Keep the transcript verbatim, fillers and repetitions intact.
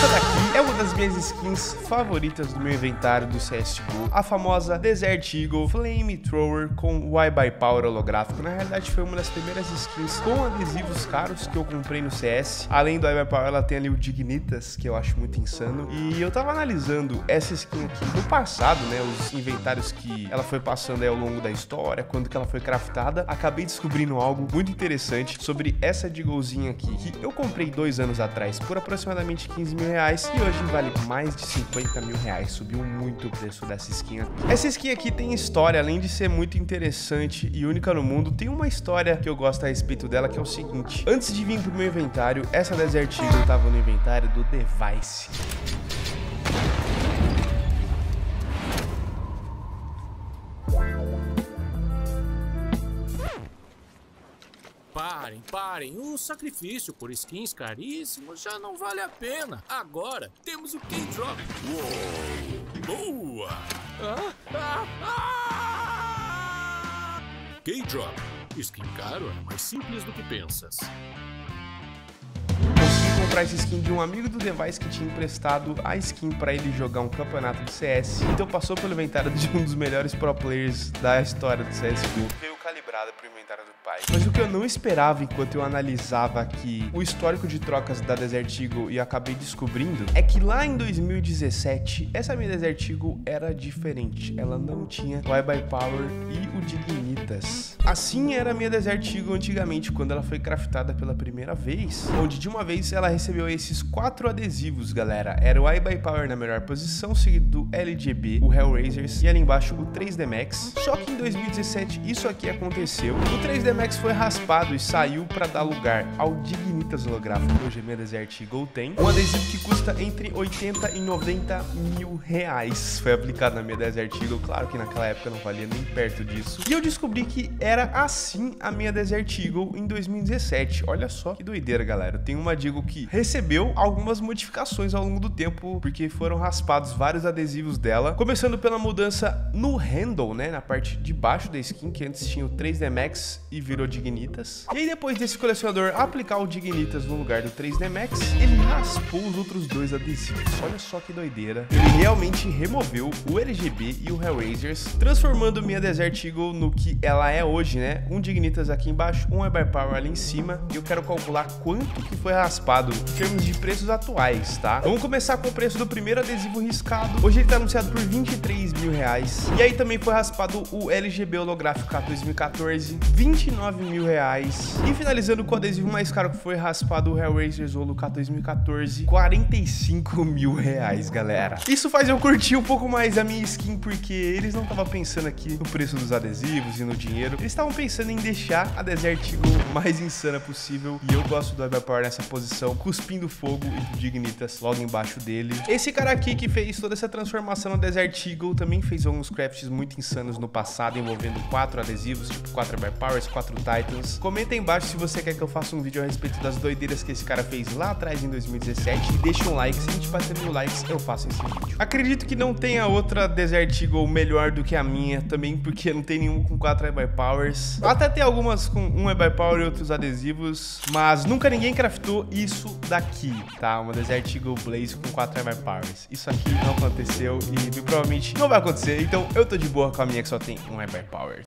Essa daqui é uma das minhas skins favoritas do meu inventário do C S G O, a famosa Desert Eagle Flamethrower com o iBuyPower holográfico. Na realidade foi uma das primeiras skins com adesivos caros que eu comprei no C S. Além do iBuyPower, ela tem ali o Dignitas, que eu acho muito insano. E eu tava analisando essa skin aqui no passado, né, os inventários que ela foi passando aí ao longo da história, quando que ela foi craftada. Acabei descobrindo algo muito interessante sobre essa Deaglezinha aqui, que eu comprei dois anos atrás por aproximadamente quinze mil reais e hoje vale mais de cinquenta mil reais. Subiu muito o preço dessa skin aqui. Essa skin aqui tem história, além de ser muito interessante e única no mundo, tem uma história que eu gosto a respeito dela, que é o seguinte: antes de vir pro meu inventário, essa Desert Eagle tava no inventário do Device. Parem, parem, o sacrifício por skins caríssimos já não vale a pena. Agora temos o K-Drop. Uou, boa! Ah, ah, ah! K-Drop, skin caro é mais simples do que pensas. Comprar essa skin de um amigo do Device que tinha emprestado a skin pra ele jogar um campeonato de C S. Então passou pelo inventário de um dos melhores pro players da história do C S G O. Veio calibrada pro inventário do pai. Mas o que eu não esperava enquanto eu analisava aqui o histórico de trocas da Desert Eagle e acabei descobrindo, é que lá em dois mil e dezessete, essa minha Desert Eagle era diferente. Ela não tinha o iBuyPower e o Dignitas. Assim era a minha Desert Eagle antigamente, quando ela foi craftada pela primeira vez, onde de uma vez ela recebeu esses quatro adesivos, galera. Era o iBuyPower na melhor posição, seguido do L G B, o Hellraisers e ali embaixo o três D Max. Só que em dois mil e dezessete isso aqui aconteceu. O três D Max foi raspado e saiu para dar lugar ao Dignitas holográfico que hoje a minha Desert Eagle tem. Um adesivo que custa entre oitenta e noventa mil reais. Foi aplicado na minha Desert Eagle. Claro que naquela época não valia nem perto disso. E eu descobri que era assim a minha Desert Eagle em dois mil e dezessete. Olha só que doideira, galera. Eu tenho uma Deagle que recebeu algumas modificações ao longo do tempo, porque foram raspados vários adesivos dela, começando pela mudança no handle, né, na parte de baixo da skin, que antes tinha o três D Max e virou Dignitas. E aí depois desse colecionador aplicar o Dignitas no lugar do três D Max, ele raspou os outros dois adesivos. Olha só que doideira. Ele realmente removeu o L G B e o Hellraisers, transformando minha Desert Eagle no que ela é hoje, né, um Dignitas aqui embaixo, um iBuyPower ali em cima, e eu quero calcular quanto que foi raspado em termos de preços atuais, tá? Vamos começar com o preço do primeiro adesivo riscado. Hoje ele tá anunciado por vinte e três mil reais. E aí também foi raspado o L G B holográfico K dois mil e quatorze, vinte e nove mil reais. E finalizando com o adesivo mais caro que foi raspado, o Hellraisers Holo K dois mil e quatorze, quarenta e cinco mil reais, galera. Isso faz eu curtir um pouco mais a minha skin, porque eles não estavam pensando aqui no preço dos adesivos e no dinheiro. Eles estavam pensando em deixar a Desert Eagle mais insana possível. E eu gosto do iBuyPower nessa posição, cuspindo fogo, e do Dignitas logo embaixo dele. Esse cara aqui que fez toda essa transformação no Desert Eagle também fez alguns crafts muito insanos no passado, envolvendo quatro adesivos, tipo quatro iBuyPowers, quatro Titans. Comenta aí embaixo se você quer que eu faça um vídeo a respeito das doideiras que esse cara fez lá atrás em dois mil e dezessete, e deixa um like. Se a gente bater mil likes, eu faço esse vídeo. Acredito que não tenha outra Desert Eagle melhor do que a minha, também porque não tem nenhum com quatro iBuyPowers. Até tem algumas com um iBuyPower e outros adesivos, mas nunca ninguém craftou isso daqui, tá? Uma Desert Eagle Blaze com quatro iBuyPowers. Isso aqui não aconteceu e provavelmente não vai acontecer, então eu tô de boa com a minha que só tem um iBuyPower.